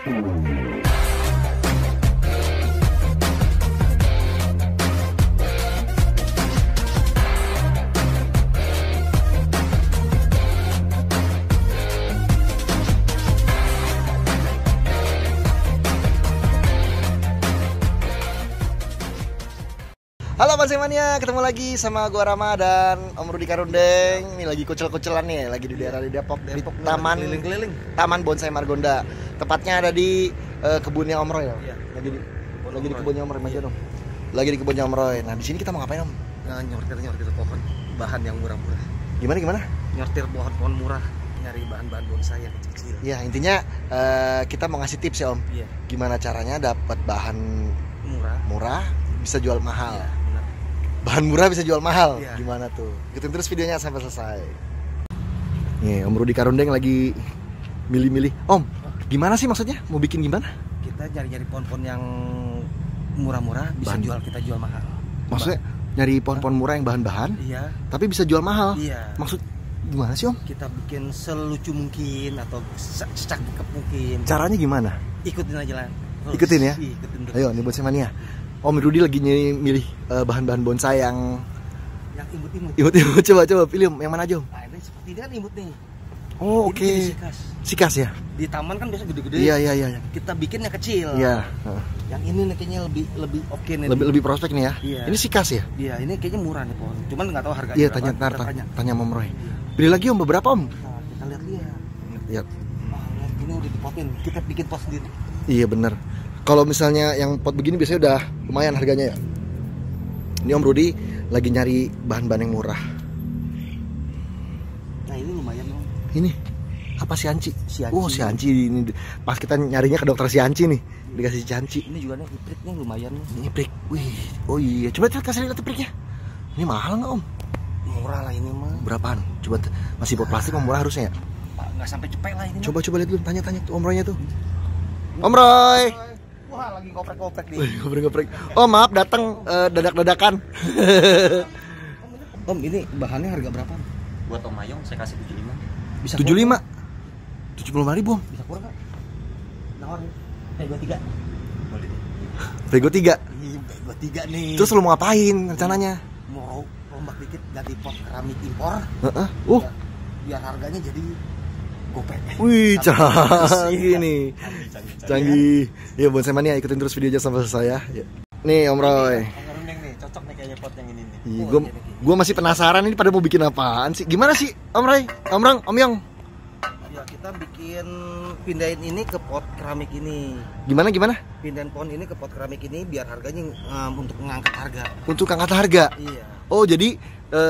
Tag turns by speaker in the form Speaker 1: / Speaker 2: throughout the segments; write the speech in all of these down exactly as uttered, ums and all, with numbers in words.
Speaker 1: Halo Bonsai-mania, ketemu lagi sama gua Rama dan Om Rudi Karundeng. Ini lagi kucel-kucelan nih, lagi di daerah di Depok, di Taman
Speaker 2: keliling-keliling.
Speaker 1: Taman Bonsai Margonda. Tepatnya ada di uh, kebunnya Om Roy ya.
Speaker 2: Iya.
Speaker 1: Lagi di lagi di kebunnya Om Roy, Mas Dong. Lagi di kebunnya Om Roy. Nah, di sini kita mau ngapain, Om?
Speaker 2: Nah, nyortir-nyortir pohon, bahan yang murah-murah.
Speaker 1: Gimana gimana?
Speaker 2: Nyortir pohon-pohon murah, nyari bahan-bahan bonsai yang kecil.
Speaker 1: Ya, intinya uh, kita mau ngasih tips ya, Om.
Speaker 2: Iya.
Speaker 1: Gimana caranya dapat bahan
Speaker 2: Murah,
Speaker 1: murah bisa jual mahal.
Speaker 2: Iya, benar.
Speaker 1: Bahan murah bisa jual mahal.
Speaker 2: Iya.
Speaker 1: Gimana tuh? Ikutin terus videonya sampai selesai. Nih, Om Rudi Karundeng lagi milih-milih. Om, gimana sih maksudnya? Mau bikin gimana?
Speaker 2: Kita nyari-nyari pohon-pohon yang murah-murah bisa
Speaker 1: Bahan.
Speaker 2: jual kita jual mahal.
Speaker 1: Maksudnya nyari pohon-pohon murah yang bahan-bahan,
Speaker 2: Iya.
Speaker 1: tapi bisa jual mahal.
Speaker 2: Iya.
Speaker 1: Maksud gimana sih, Om?
Speaker 2: Kita bikin selucu mungkin atau se- secakep mungkin.
Speaker 1: Caranya gimana?
Speaker 2: Ikutin aja lah. Terus,
Speaker 1: Ikutin ya?
Speaker 2: Ikutin terus.
Speaker 1: Ayo, nih Bonsai-mania. Om Rudi lagi nyari milih uh, bahan-bahan bonsai yang
Speaker 2: Yang imut-imut.
Speaker 1: imut-imut. Coba coba pilih, Om. Yang mana aja, Om?
Speaker 2: Nah, ini seperti ini kan imut nih.
Speaker 1: Oh,
Speaker 2: Ini
Speaker 1: oke.
Speaker 2: jenis sikas.
Speaker 1: Sikas ya?
Speaker 2: Di taman kan biasa gede-gede.
Speaker 1: Iya, iya, iya.
Speaker 2: Kita bikin yang kecil.
Speaker 1: Iya. Heeh.
Speaker 2: Yang ini nih kayaknya lebih lebih oke nih.
Speaker 1: Lebih lebih prospek nih ya.
Speaker 2: Iya.
Speaker 1: Ini sikas ya?
Speaker 2: Iya, ini kayaknya murah nih pohon. Cuman nggak tahu harganya.
Speaker 1: Iya,
Speaker 2: berapa.
Speaker 1: tanya ntar
Speaker 2: Kita
Speaker 1: tanya,
Speaker 2: tanya.
Speaker 1: tanya sama Om Roy. Pilih lagi, Om, beberapa, Om.
Speaker 2: Nah, kita lihat-lihat.
Speaker 1: Iya.
Speaker 2: Wah, lihat, ini udah dipotin. Kita bikin pot sendiri.
Speaker 1: Iya, bener. Kalau misalnya yang pot begini biasanya udah lumayan harganya ya. Ini Om Rudi lagi nyari bahan-bahan yang murah.
Speaker 2: Nah, ini lumayan loh.
Speaker 1: Ini apa si Anci?
Speaker 2: Si Anci.
Speaker 1: Oh, si Anci ini pas kita nyarinya ke dokter si Anci nih, dikasih si Anci.
Speaker 2: Ini juga nih hibridnya lumayan nih.
Speaker 1: Ini prik. Wih. Oh iya, coba kita kasih lihat priknya. Ini mahal nggak, Om?
Speaker 2: Murah lah ini mah.
Speaker 1: Berapaan? Coba t- masih pot plastik mah murah harusnya ya.
Speaker 2: Pak, nggak sampai cepet lah ini.
Speaker 1: Coba coba lihat dulu, tanya-tanya tuh Om Roy-nya tuh. Om Roy.
Speaker 2: Wah, lagi koprek-koprek nih.
Speaker 1: Wih, ngobrol-ngobrol. Oh, maaf datang eh, dadak-dadakan.
Speaker 2: Om, ini bahannya harga berapa?
Speaker 3: Buat Om Mayong saya kasih tujuh puluh lima.
Speaker 2: Bisa
Speaker 1: tujuh puluh lima.
Speaker 2: kurang
Speaker 1: tujuh puluh lima ribu, Om.
Speaker 2: nggak? Bisa kurang nggak? Nawar nih. Eh, dua tiga. Boleh.
Speaker 1: Bego tiga.
Speaker 2: Ih, dua tiga nih.
Speaker 1: Terus lu mau ngapain rencananya?
Speaker 2: Mau rombak dikit ganti pot keramik impor.
Speaker 1: Heeh. Uh,
Speaker 2: biar, biar harganya jadi gopek.
Speaker 1: wih,
Speaker 2: Canggih.
Speaker 1: canggih nih. Canggih. Ya, Bonsai Mania, ikutin terus videonya sampai selesai ya. Ya. Nih, Om Roy.
Speaker 3: Karundeng nih, cocok nih kayaknya pot yang ini nih.
Speaker 1: Ih, gua, gua masih penasaran ini pada mau bikin apaan sih? Gimana sih, Om Roy? Om Rang, Om Yong?
Speaker 2: Ya, kita bikin pindahin ini ke pot keramik ini.
Speaker 1: Gimana gimana?
Speaker 2: Pindahin pohon ini ke pot keramik ini biar harganya um, untuk mengangkat harga.
Speaker 1: Untuk angkat harga.
Speaker 2: Iya.
Speaker 1: Oh, jadi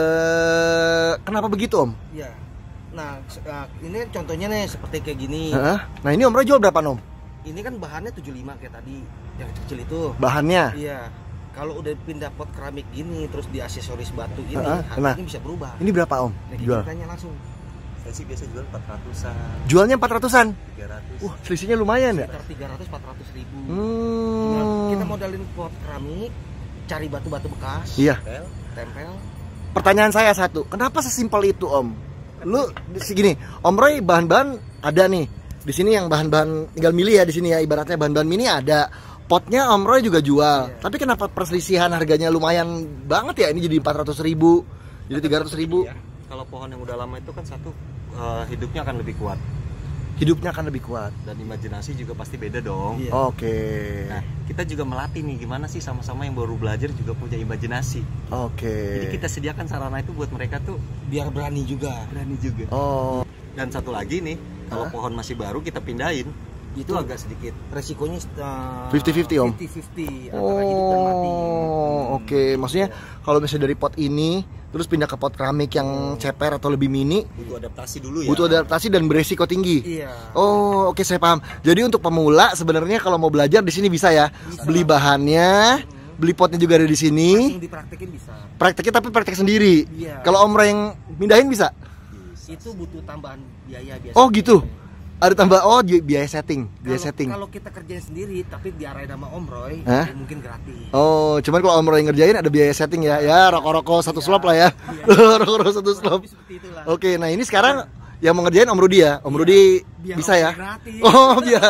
Speaker 1: eh kenapa begitu, Om?
Speaker 2: Iya. Nah, se- uh, ini contohnya nih seperti kayak gini.
Speaker 1: Heeh. Nah, ini Om Roy jual berapa, Om?
Speaker 2: Ini kan bahannya tujuh puluh lima kayak tadi yang kecil itu.
Speaker 1: Bahannya?
Speaker 2: Iya. Kalau udah pindah pot keramik gini terus di aksesoris batu ini
Speaker 1: Heeh,
Speaker 2: harganya
Speaker 1: nah.
Speaker 2: bisa berubah.
Speaker 1: Ini berapa, Om?
Speaker 2: Nah, kita
Speaker 1: Jual.
Speaker 2: tanya langsung.
Speaker 3: Saya sih biasa jual empat ratusan,
Speaker 1: Jualnya empat ratusan.
Speaker 3: tiga ratus.
Speaker 1: Wah, selisihnya lumayan ya?
Speaker 2: Sekitar tiga ratus empat ratus ribu.
Speaker 1: Hmm.
Speaker 2: Kita modalin pot keramik, cari batu-batu bekas,
Speaker 1: Iya.
Speaker 3: Pel.
Speaker 2: tempel.
Speaker 1: Pertanyaan saya satu, kenapa sesimpel itu, Om? Lu segini, Om Roy bahan-bahan ada nih. Di sini yang bahan-bahan tinggal milih ya di sini ya, ibaratnya bahan-bahan mini ada. Potnya Om Roy juga jual.
Speaker 2: Iya.
Speaker 1: Tapi kenapa perselisihan harganya lumayan banget ya? Ini jadi empat ratus ribu, jadi tiga ratus ribu.
Speaker 3: Ya, kalau pohon yang udah lama itu kan satu eh, hidupnya akan lebih kuat
Speaker 1: Hidupnya akan lebih kuat.
Speaker 3: dan imajinasi juga pasti beda dong.
Speaker 2: Iya.
Speaker 1: Oke.
Speaker 3: Nah, kita juga melatih nih gimana sih sama-sama yang baru belajar juga punya imajinasi.
Speaker 1: Oke.
Speaker 3: Jadi kita sediakan sarana itu buat mereka tuh
Speaker 2: Biar berani juga.
Speaker 3: berani juga.
Speaker 1: Oh,
Speaker 3: Dan satu lagi nih, kalau
Speaker 1: Hah?
Speaker 3: pohon masih baru kita pindahin, itu
Speaker 2: Itu
Speaker 3: agak sedikit
Speaker 2: resikonya uh,
Speaker 1: fifty fifty, Om?
Speaker 2: fifty fifty antara hidup dan mati.
Speaker 1: Oh, oke. Maksudnya kalau misalnya dari pot ini terus pindah ke pot keramik yang ceper atau lebih mini,
Speaker 3: butuh adaptasi dulu ya.
Speaker 1: butuh adaptasi dan beresiko tinggi.
Speaker 2: Iya.
Speaker 1: Oh, oke, saya paham. Jadi untuk pemula sebenarnya kalau mau belajar di sini bisa ya.
Speaker 2: Bisa.
Speaker 1: Beli bahannya, beli potnya juga ada di sini.
Speaker 2: Langsung dipraktekin bisa.
Speaker 1: Prakteknya tapi praktek sendiri.
Speaker 2: Iya.
Speaker 1: Kalau Om Roy yang mindahin bisa?
Speaker 2: Itu butuh tambahan biaya biasa.
Speaker 1: Oh, gitu. Ada tambah oh bi- biaya setting, biaya
Speaker 2: Kalau-
Speaker 1: setting.
Speaker 2: Kalau kita kerjain sendiri tapi diarahin sama Om Roy,
Speaker 1: Hah?
Speaker 2: ya mungkin gratis.
Speaker 1: Oh, cuman kalau Om Roy ngerjain ada biaya setting ya. Ya, rokok-rokok satu slop lah ya. Rokok-rokok satu slop.
Speaker 2: Tapi seperti itulah.
Speaker 1: Oke, nah ini sekarang yang mau ngerjain Om Rudi ya. Om
Speaker 2: Iya.
Speaker 1: Rudi
Speaker 2: Biar
Speaker 1: bisa
Speaker 2: Om
Speaker 1: ya.
Speaker 2: gratis.
Speaker 1: Oh, biar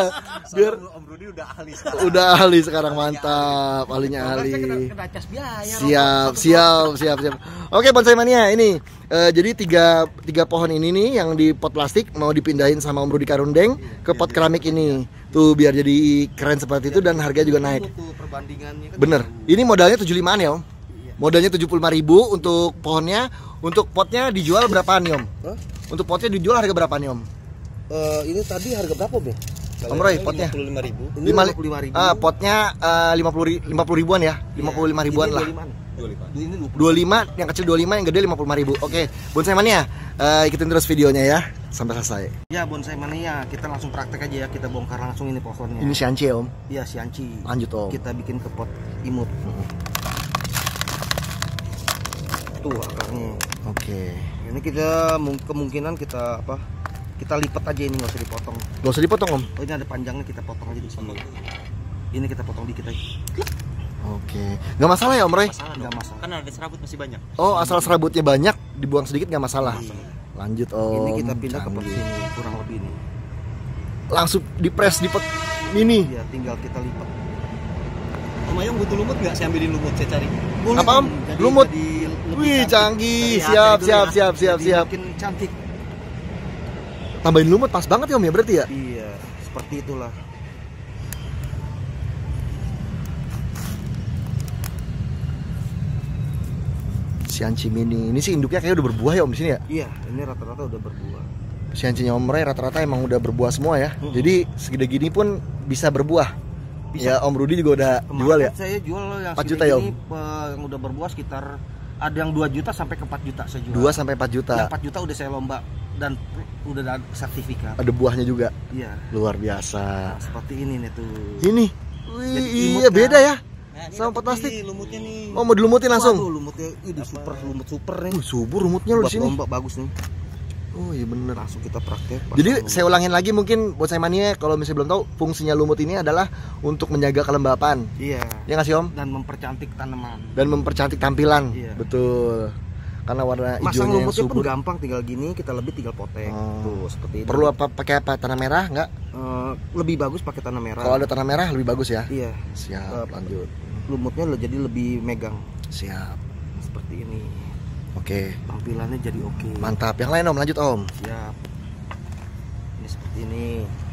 Speaker 1: Biar
Speaker 3: Om Rudi udah ahli sekarang.
Speaker 1: udah ahli sekarang, mantap, ahlinya ahli.
Speaker 2: Kena, kena cas biaya.
Speaker 1: Siap, siap, siap, siap. Oke, bonsai mania ini. eh, jadi tiga tiga pohon ini nih yang di pot plastik mau dipindahin sama Om Rudi Karundeng ke pot keramik ini. Tuh biar jadi keren seperti itu dan harganya juga naik.
Speaker 2: Tuh perbandingannya kan.
Speaker 1: Bener. Ini modalnya tujuh puluh limaan ya, Om. Modalnya tujuh puluh lima ribu untuk pohonnya. Untuk potnya dijual berapaan nih, Om?
Speaker 2: Hah?
Speaker 1: Untuk potnya dijual harga berapa nih, Om?
Speaker 2: Eh, ini tadi harga berapa, Bro?
Speaker 1: Om Roy, potnya
Speaker 3: lima puluh lima ribu.
Speaker 2: Ini
Speaker 1: lima
Speaker 2: lima puluh lima ribu.
Speaker 1: Ah, potnya eh, lima puluh ri- lima puluh ribuan ya. lima puluh lima ribuan lah.
Speaker 2: dua puluh lima. Ini dua puluh.
Speaker 1: dua puluh lima, yang kecil dua puluh lima, yang gede lima puluh lima ribu. Oke, bonsai mania. Eh, ikutin terus videonya ya sampai selesai.
Speaker 2: Ya, bonsai mania, kita langsung praktek aja ya, kita bongkar langsung ini pohonnya.
Speaker 1: Ini sianci ya, Om.
Speaker 2: Iya, sianci.
Speaker 1: Lanjut, Om.
Speaker 2: Kita bikin ke pot imut. Tuh akarnya.
Speaker 1: Oke.
Speaker 2: Ini kita mung- kemungkinan kita apa? Kita lipat aja ini, nggak usah dipotong.
Speaker 1: Gak usah dipotong, Om.
Speaker 2: Oh, ini ada panjangnya, kita potong aja di sini. Ini kita potong dikit aja.
Speaker 1: Oke. Gak masalah ya, Om Roy?
Speaker 3: Masalah
Speaker 2: Nggak
Speaker 3: dong.
Speaker 2: masalah.
Speaker 3: Kan ada serabut masih banyak.
Speaker 1: Oh, asal serabutnya banyak, dibuang sedikit gak masalah. Lanjut, Om.
Speaker 2: Ini kita pindah ke pot
Speaker 1: Canggih.
Speaker 2: sini, kurang lebih ini.
Speaker 1: Langsung dipres di pot mini.
Speaker 2: Ya, tinggal kita lipat.
Speaker 3: Om Ayong butuh lumut nggak? Saya ambilin lumut, saya cari.
Speaker 2: Boleh,
Speaker 1: Apa, Om?
Speaker 2: jadi-
Speaker 1: Lumut?
Speaker 2: jadi lebih
Speaker 1: Wih,
Speaker 2: cantik.
Speaker 1: canggih.
Speaker 2: Dari
Speaker 1: Siap,
Speaker 2: harga dulu
Speaker 1: siap,
Speaker 2: ya.
Speaker 1: siap, siap,
Speaker 2: Jadi
Speaker 1: siap.
Speaker 2: makin cantik.
Speaker 1: Tambahin lumut pas banget ya, Om ya berarti ya?
Speaker 2: Iya, seperti itulah.
Speaker 1: Sianci mini. Ini sih induknya kayaknya udah berbuah ya, Om di sini ya.
Speaker 2: Iya, ini rata-rata udah berbuah.
Speaker 1: Siancinya Om Roy rata-rata emang udah berbuah semua ya.
Speaker 2: Hmm.
Speaker 1: Jadi segede gini pun bisa berbuah.
Speaker 2: Bisa.
Speaker 1: Ya, Om Rudi juga udah
Speaker 2: Kemarin
Speaker 1: jual ya.
Speaker 2: saya jual yang
Speaker 1: empat
Speaker 2: segini
Speaker 1: juta ya, Om?
Speaker 2: ini, pe- yang udah berbuah sekitar ada yang dua juta sampai ke empat juta saya jual.
Speaker 1: dua sampai empat juta.
Speaker 2: Yang empat juta udah saya lomba dan udah ada sertifikat.
Speaker 1: Ada buahnya juga.
Speaker 2: Iya.
Speaker 1: Luar biasa.
Speaker 2: Nah, seperti ini nih tuh.
Speaker 1: Ini. Wih,
Speaker 2: Jadi imut
Speaker 1: iya
Speaker 2: kan?
Speaker 1: beda ya.
Speaker 3: Nah, ini
Speaker 1: Sama
Speaker 3: dapet
Speaker 1: pot plastik.
Speaker 3: nih lumutnya nih.
Speaker 1: Oh, mau dilumutin langsung.
Speaker 2: Waduh, lumutnya ini super lumut super nih.
Speaker 1: Uh, subur rumutnya lo
Speaker 2: Buat
Speaker 1: di sini.
Speaker 2: lomba bagus nih.
Speaker 1: Oh, iya bener.
Speaker 2: Langsung kita praktek. pasang
Speaker 1: Jadi
Speaker 2: lumut.
Speaker 1: saya ulangin lagi mungkin buat saya mania kalau misalnya belum tahu fungsinya lumut ini adalah untuk menjaga kelembapan.
Speaker 2: Iya.
Speaker 1: Ya nggak sih, Om?
Speaker 2: Dan mempercantik tanaman.
Speaker 1: Dan mempercantik tampilan.
Speaker 2: Iya.
Speaker 1: Betul. Karena warna
Speaker 2: Masang
Speaker 1: hijaunya yang
Speaker 2: lumutnya pun
Speaker 1: subur.
Speaker 2: gampang, tinggal gini kita lebih tinggal potek.
Speaker 1: Oh.
Speaker 2: Tuh, seperti ini.
Speaker 1: Perlu apa pakai apa? Tanah merah nggak?
Speaker 2: Eh, lebih bagus pakai tanah merah.
Speaker 1: Kalau ada tanah merah lebih bagus ya.
Speaker 2: Iya.
Speaker 1: Siap,
Speaker 2: Eh,
Speaker 1: lanjut.
Speaker 2: Lumutnya le- jadi lebih megang
Speaker 1: Siap.
Speaker 2: seperti ini.
Speaker 1: Oke.
Speaker 2: Tampilannya jadi oke.
Speaker 1: Mantap. Yang lain, Om, lanjut, Om.
Speaker 2: Siap. Ini seperti ini.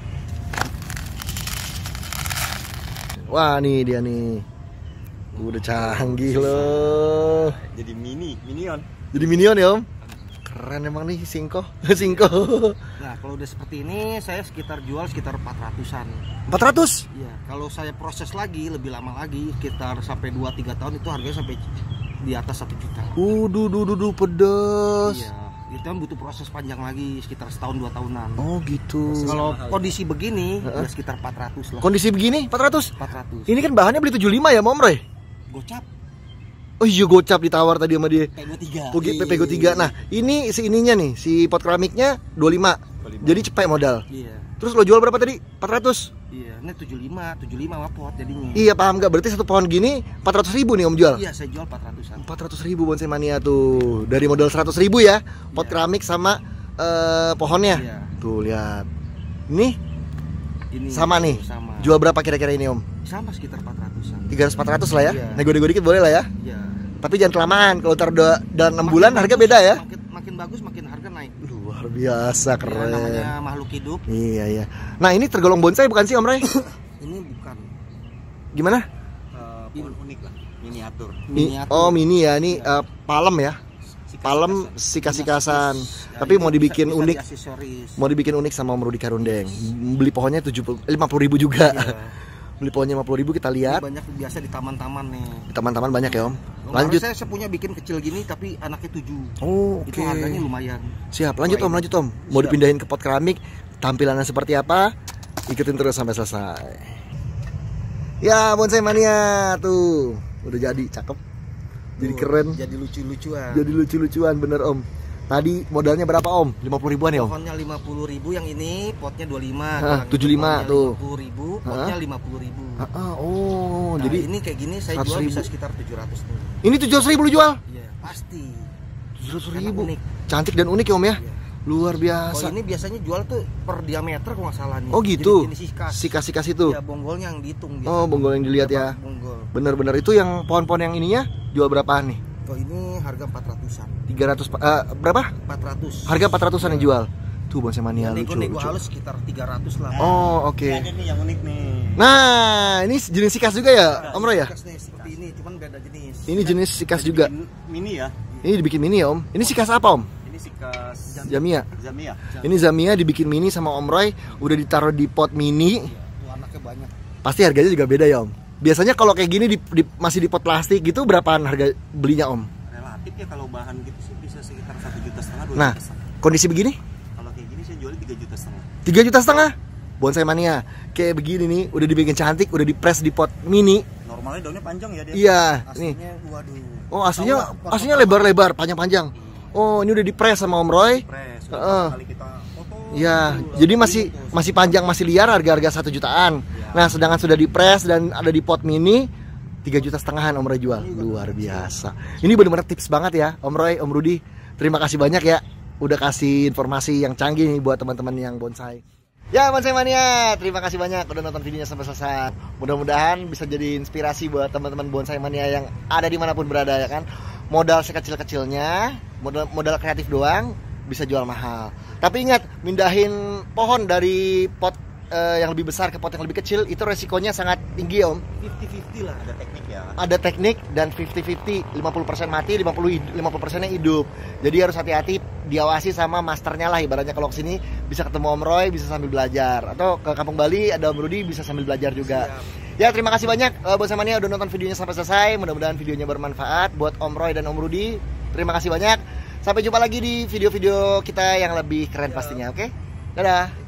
Speaker 1: Wah, nih dia nih. Udah canggih loh.
Speaker 3: Jadi mini, minion.
Speaker 1: Jadi minion ya, Om. Keren emang nih Singko. Singko.
Speaker 2: Nah, kalau udah seperti ini saya sekitar jual sekitar empat ratusan.
Speaker 1: empat ratus.
Speaker 2: Iya, kalau saya proses lagi lebih lama lagi, sekitar sampai dua tiga tahun itu harganya sampai di atas satu juta.
Speaker 1: Uduh, duh, duh, duh, pedes.
Speaker 2: Iya, itu kan butuh proses panjang lagi sekitar setahun dua tahunan.
Speaker 1: Oh, gitu.
Speaker 2: Kalau kondisi begini ya sekitar empat ratus lah.
Speaker 1: Kondisi begini empat ratus.
Speaker 2: empat ratus.
Speaker 1: Ini kan bahannya beli tujuh puluh lima ya, Om Roy?
Speaker 2: Gocap
Speaker 1: Oh iya, gocap ditawar tadi sama dia.
Speaker 2: P dua puluh tiga.
Speaker 1: P P Go tiga. Nah, ini si ininya nih, si pot keramiknya dua puluh lima. Jadi cepet modal.
Speaker 2: Iya.
Speaker 1: Terus lo jual berapa tadi? empat ratus.
Speaker 2: Iya, ini tujuh puluh lima, tujuh puluh lima wapot jadinya.
Speaker 1: Iya, paham gak? Berarti satu pohon gini empat ratus ribu nih Om jual.
Speaker 2: Iya, saya jual empat ratusan.
Speaker 1: empat ratus ribu bonsai mania tuh. Dari modal seratus ribu ya. Pot
Speaker 2: Iya.
Speaker 1: keramik sama eh, pohonnya.
Speaker 2: Iya.
Speaker 1: Tuh, lihat. Ini
Speaker 2: Ini
Speaker 1: sama nih.
Speaker 2: Sama.
Speaker 1: Jual berapa kira-kira ini, Om?
Speaker 2: Sama sekitar empat ratusan.
Speaker 1: tiga ratus empat ratus lah ya.
Speaker 2: Iya.
Speaker 1: Nego-nego dikit boleh lah ya.
Speaker 2: Iya.
Speaker 1: Tapi jangan kelamaan. Kalau ntar udah dalam enam
Speaker 2: Makin
Speaker 1: bulan harga
Speaker 2: bagus,
Speaker 1: beda ya.
Speaker 2: Makin, makin bagus makin harga naik.
Speaker 1: Luar biasa
Speaker 2: Ya,
Speaker 1: keren.
Speaker 2: namanya makhluk hidup.
Speaker 1: Iya, iya. Nah, ini tergolong bonsai bukan sih, Om Roy?
Speaker 2: Ini bukan
Speaker 1: Gimana?
Speaker 3: Eh, pohon unik lah, miniatur.
Speaker 1: Mi-
Speaker 2: miniatur.
Speaker 1: oh, mini ya. Ini
Speaker 2: Iya.
Speaker 1: eh, palem ya. Palem sika-sikasan. Tapi mau dibikin
Speaker 2: bisa,
Speaker 1: unik.
Speaker 2: bisa diaksesoris.
Speaker 1: Mau dibikin unik sama Om Rudi Karundeng. Beli pohonnya tujuh puluh lima puluh ribu juga.
Speaker 2: Iya.
Speaker 1: Beli pohonnya lima puluh ribu kita
Speaker 2: Ini
Speaker 1: lihat.
Speaker 2: banyak biasa di taman-taman nih.
Speaker 1: Teman-teman banyak ya, Om.
Speaker 2: Kemarin
Speaker 1: Lanjut.
Speaker 2: Saya, saya punya bikin kecil gini tapi anaknya tujuh.
Speaker 1: Oh, oke.
Speaker 2: Itu harganya lumayan.
Speaker 1: Siap, lanjut Om, lanjut Om. Mau
Speaker 2: Siap.
Speaker 1: dipindahin ke pot keramik, tampilannya seperti apa? Ikutin terus sampai selesai. Ya, bonsai mania tuh. Udah jadi, cakep. Jadi
Speaker 2: Tuh,
Speaker 1: keren.
Speaker 2: Jadi lucu-lucuan.
Speaker 1: Jadi lucu-lucuan bener, Om. Tadi modalnya berapa, Om? lima puluh ribuan ya, Om?
Speaker 2: Pohonnya lima puluh ribu, yang ini potnya dua puluh lima.
Speaker 1: Hah,
Speaker 2: Kalau yang
Speaker 1: tujuh puluh lima
Speaker 2: pohonnya
Speaker 1: tuh.
Speaker 2: lima puluh ribu, potnya lima puluh ribu.
Speaker 1: Ah, ah, oh,
Speaker 2: Nah,
Speaker 1: jadi
Speaker 2: ini kayak gini saya
Speaker 1: seratus
Speaker 2: jual
Speaker 1: ribu.
Speaker 2: bisa sekitar tujuh ratus tuh.
Speaker 1: ini tujuh ratus ribu lu jual?
Speaker 2: Iya, pasti.
Speaker 1: tujuh ratus
Speaker 2: Karena
Speaker 1: ribu.
Speaker 2: unik.
Speaker 1: Cantik dan unik ya, Om ya?
Speaker 2: Iya.
Speaker 1: Luar
Speaker 2: Kalau
Speaker 1: biasa.
Speaker 2: ini biasanya jual tuh per diameter kalau nggak salah nih.
Speaker 1: Oh gitu.
Speaker 2: Jenis sikas.
Speaker 1: Sikas-sikas itu.
Speaker 2: Ya, bonggolnya yang dihitung.
Speaker 1: Oh, bonggol yang dilihat ya.
Speaker 2: Bonggol.
Speaker 1: Bener-bener itu yang pohon-pohon yang ininya jual berapaan nih?
Speaker 2: Kalau ini harga empat ratusan.
Speaker 1: tiga ratus uh, berapa?
Speaker 2: empat ratus.
Speaker 1: Harga empat ratusan yang jual. Tuh bonsai mania lucu.
Speaker 2: Nego-nego
Speaker 1: lucu.
Speaker 2: halus sekitar tiga ratus lah.
Speaker 1: Oh, oke.
Speaker 3: Ini ada nih yang unik nih.
Speaker 1: Nah, ini jenis sikas juga ya, Om Roy ya?
Speaker 2: Sikas nih seperti ini, cuman beda jenis.
Speaker 1: Ini jenis sikas juga.
Speaker 3: Mini ya.
Speaker 1: Ini dibikin mini ya, Om. Ini sikas apa, Om?
Speaker 3: Ini sikas
Speaker 1: Zamia.
Speaker 3: Zamia.
Speaker 1: Ini Zamia dibikin mini sama Om Roy, udah ditaruh di pot mini.
Speaker 2: Tuh anaknya banyak.
Speaker 1: Pasti harganya juga beda ya, Om. Biasanya kalau kayak gini di, di- masih di pot plastik gitu berapaan harga belinya, Om?
Speaker 3: Relatif ya kalau bahan gitu sih bisa sekitar satu juta setengah dua
Speaker 1: Nah,
Speaker 3: juta setengah.
Speaker 1: kondisi begini
Speaker 3: Kalau kayak gini saya jualnya tiga juta setengah.
Speaker 1: tiga juta setengah. Bonsai mania kayak begini nih, udah dibikin cantik, udah dipres di pot mini.
Speaker 3: Normalnya daunnya panjang ya dia.
Speaker 1: Iya, nih.
Speaker 2: Aslinya waduh.
Speaker 1: Oh, aslinya
Speaker 2: Tahu nggak,
Speaker 1: aslinya lebar-lebar, panjang-panjang. Oh, ini udah dipres sama Om Roy.
Speaker 3: Pres.
Speaker 1: Heeh.
Speaker 3: Kali kita foto.
Speaker 1: Iya,
Speaker 2: Dulu,
Speaker 1: jadi
Speaker 2: dulu
Speaker 1: masih
Speaker 2: tuh.
Speaker 1: masih panjang, masih liar, harga-harga satu jutaan. Nah, sedangkan sudah dipres dan ada di pot mini tiga juta setengahan Om Roy jual. Luar biasa. Ini benar-benar tips banget ya, Om Roy, Om Rudi. Terima kasih banyak ya udah kasih informasi yang canggih nih buat teman-teman yang bonsai. Ya, Bonsai Mania, terima kasih banyak udah nonton videonya sampai selesai. Mudah-mudahan bisa jadi inspirasi buat teman-teman Bonsai Mania yang ada dimanapun berada ya kan. Modal sekecil-kecilnya, modal modal kreatif doang bisa jual mahal. Tapi ingat, mindahin pohon dari pot eh, yang lebih besar ke pot yang lebih kecil itu resikonya sangat tinggi, Om.
Speaker 2: lima puluh lima puluh lah.
Speaker 3: Ada teknik ya.
Speaker 1: Ada teknik dan lima puluh lima puluh, lima puluh persen mati, lima puluh lima puluh persennya hidup. Jadi harus hati-hati, diawasi sama masternya lah, ibaratnya kalau kesini bisa ketemu Om Roy, bisa sambil belajar, atau ke Kampung Bali ada Om Rudi bisa sambil belajar juga.
Speaker 2: Siap.
Speaker 1: Ya, terima kasih banyak uh, Bonsai Mania udah nonton videonya sampai selesai. Mudah-mudahan videonya bermanfaat buat Om Roy dan Om Rudi. Terima kasih banyak. Sampai jumpa lagi di video-video kita yang lebih keren pastinya, oke? Dadah.